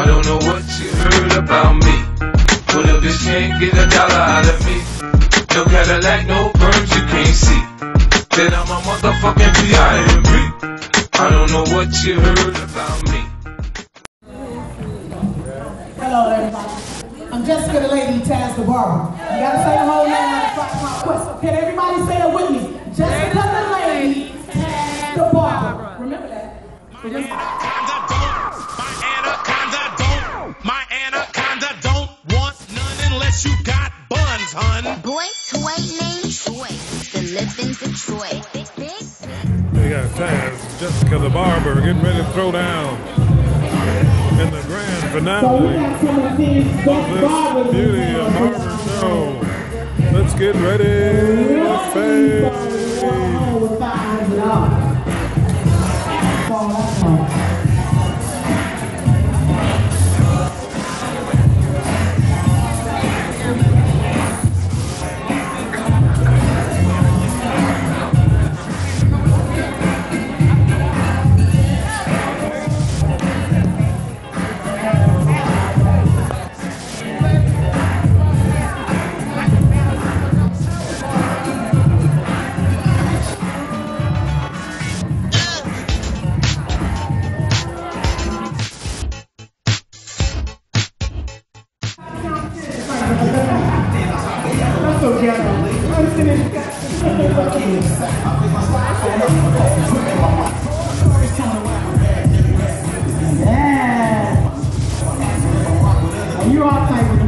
I don't know what you heard about me. Well, if this can't get $1 out of me, no Cadillac, no perms, you can't see that I'm a motherfucking P.I.M.P. I don't know what you heard about me. Hello, everybody. I'm Jessica, the lady, Tazzzzed the Barber. You gotta say the whole name on the front quest. Can everybody say it with me? Jessica, the lady, Tazzzzed the Barber. Remember that? My anaconda don't want none unless you got buns, hun. Boy toy named Troy, the live in Detroit. We got Tazzzzed, Jessica the Barber, getting ready to throw down in the grand finale of this Beauty of Barber show. Let's get ready to fade. You all type of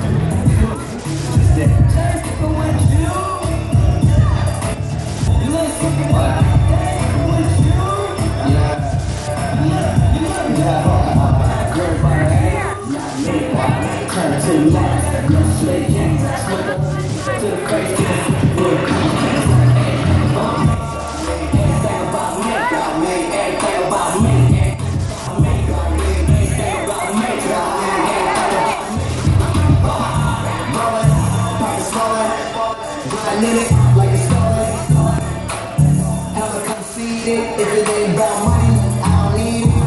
like a story. Ever conceited, if it ain't about money, I don't need it.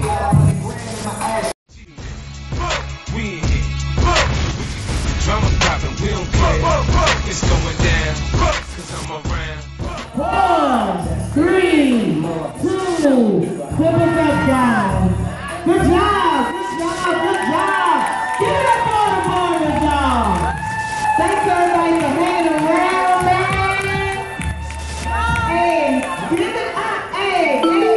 We in here. Drama poppin', we don't care. It's going down, cause I'm around. 1, 3, 2, put it up, guys. Good job, good job, good job. Give it up for the Barber, y'all. Thanks everybody for hanging around, man. Hey, give it up, hey.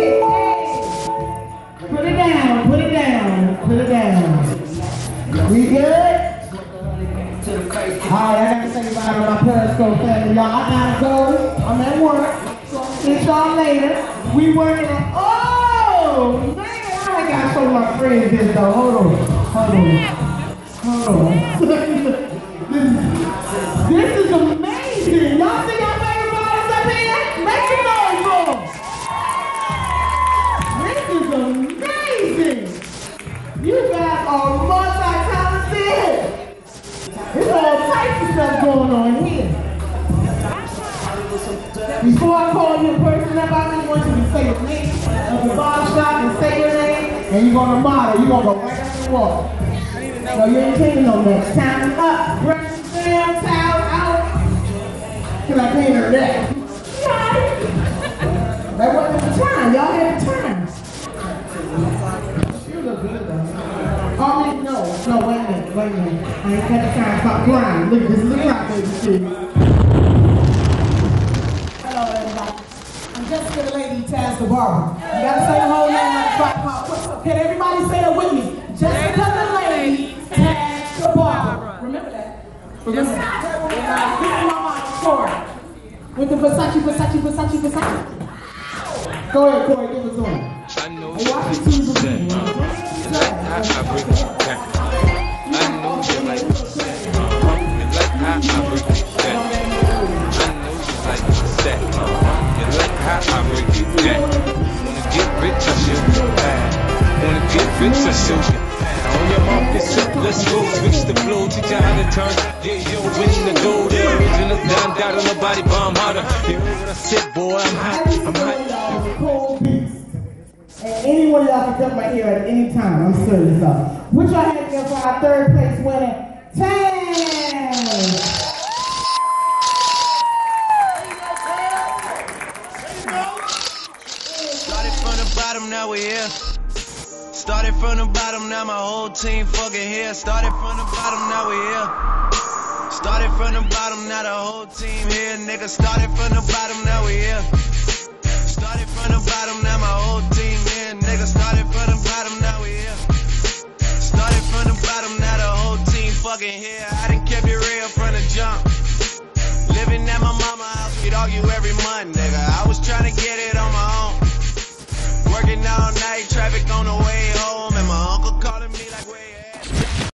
Put it down, put it down, put it down. We good? Alright, I gotta say goodbye to my Periscope family, y'all. I gotta go. I'm at work. See y'all later. We working on. Oh, man, I gotta show my friends this though. Hold on. This is amazing. Y'all see y'all favorite artists up here? Make some noise for them. This is amazing. You guys are multi-talented. There's all types of stuff going on here. Before I call you a person up, I just want you to say your name of the barber shop and say your name, and you're gonna model. You're gonna go right up the wall. So you ain't taking no next time up. Brush down, towel out. Cause I can't hear that. That wasn't the time. Y'all had the time. You look good though. Oh, no, wait a minute. I ain't got the time to stop crying. Look, this is a cry, baby. Hello, everybody. I'm Jessica, the lady, Tazzzzed the Barber. You gotta say the whole name on the front quest. Can everybody say it with me? Jessica, the lady, Tazzzzed the Barber. Remember that? Remember that? With the Versace. Go ahead, Corey, give it to him. I know you like to see the how I break it down. I know you like it. You like how I break it down. I know you like that. You like how I break it down. Wanna get rich, I show you bad. Wanna get rich, I show you. On your market, let's go. Switch the flow, teach you how to turn. Yeah, yo, winning the gold. The original down, down on the body bomb harder. You heard what I said, boy, I'm hot. And any one of y'all can come right here at any time. I'm serious, y'all. Put your hands together for our third place winner, Tazzzzed. Started from the bottom, now we here. Started from the bottom, now my whole team fucking here. Started from the bottom, now we here. Started from the bottom, now the whole team here, nigga. Started from the bottom, now we here. Started from the bottom, now my whole team here, nigga. Started from the bottom, now we here. Started from the bottom, now the whole team fucking here. I done kept it real from the jump. Living at my mama's house, we'd argue every month, nigga. I was trying to get it on my own. Working all night, traffic on the way home, and my uncle